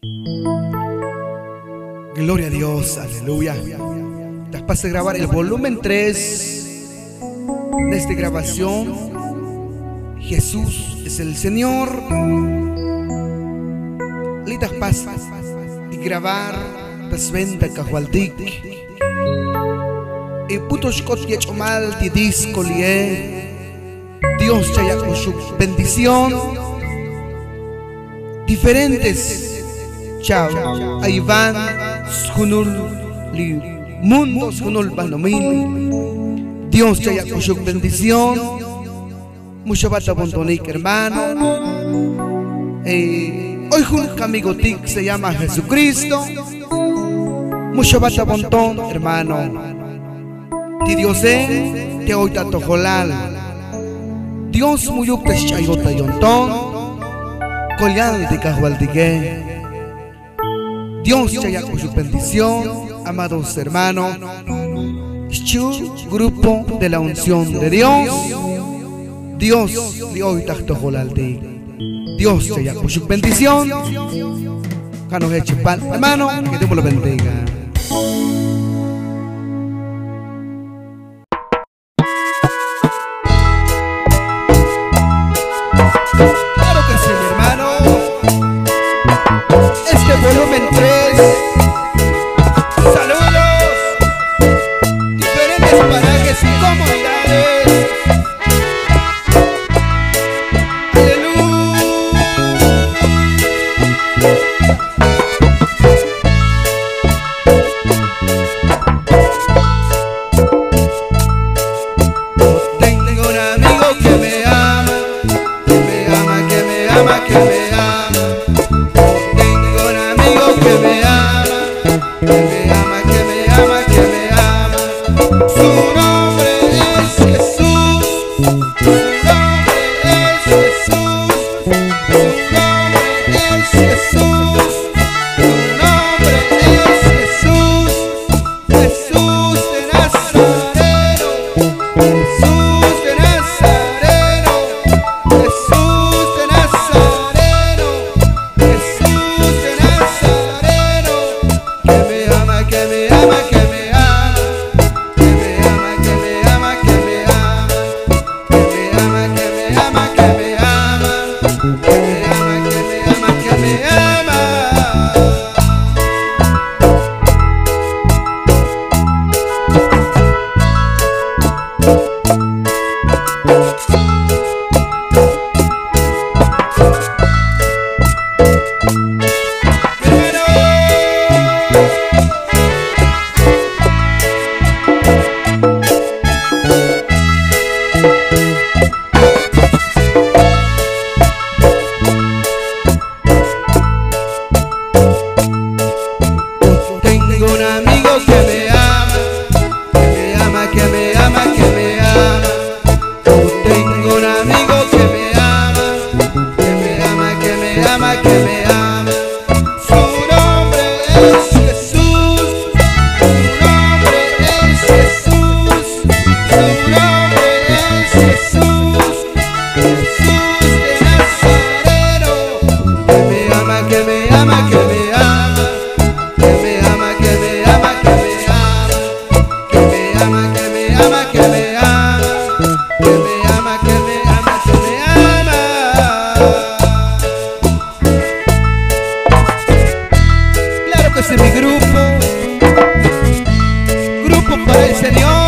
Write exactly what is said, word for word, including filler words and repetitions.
Gloria a Dios, aleluya. Después de grabar el volumen tres de esta grabación, Jesús es el Señor. Litas pas y grabar tasventa cajualtic y putos cotiach mal ti disco lie. Dios chaya con su bendición diferentes. Chao, ahí van Junul li mundos Junul banomil. Dios chaya con su bendición. Mucho bata bontonic, hermano. Eh, hoy un amigo tic se llama Jesucristo. Mucho bata bontón, hermano. Ti Dios eh, te hoy tato jolal. Dios muyuk te chayota yontón. Collal de cajualdique. Dios chaya con su bendición, amados hermanos. Chu grupo de la unción de Dios. Dios de hoy tato jolal de Dios chaya con su bendición. Canos hecho pan, hermano, que Dios lo bendiga. Volumen tres. Saludos. Diferentes parajes y comunidades. Aleluya. Tengo un amigo que me ama, que me ama, que me ama, que me ama. Que me ama, que me ama, que me ama, que me ama. Su nombre es Jesús, su nombre es Jesús, su nombre es Jesús, su nombre es Jesús, Jesús de Nazareno, Jesús de Nazareno, Jesús de Nazareno, Jesús de Nazareno. Que me ama, que me ama, que me ama, que me ama, que me ama, que me ama, que me ama, que me ama, que me ama, que me ama, que me ama, que me ama. Tengo un amigo que me ama, que me ama, que me ama, que me ama. Tengo un amigo que me ama, que me ama, que me ama, que me ama. Su nombre es Jesús, su nombre es Jesús, su nombre es Jesús, Jesús de Nazareno. Que me ama, que me ama, que me ama. Que me ama, que me ama, que me ama. Que me ama, que me ama, que me ama. Que me ama, que me ama, que me ama. Claro que ese es mi grupo. Grupo para el Señor.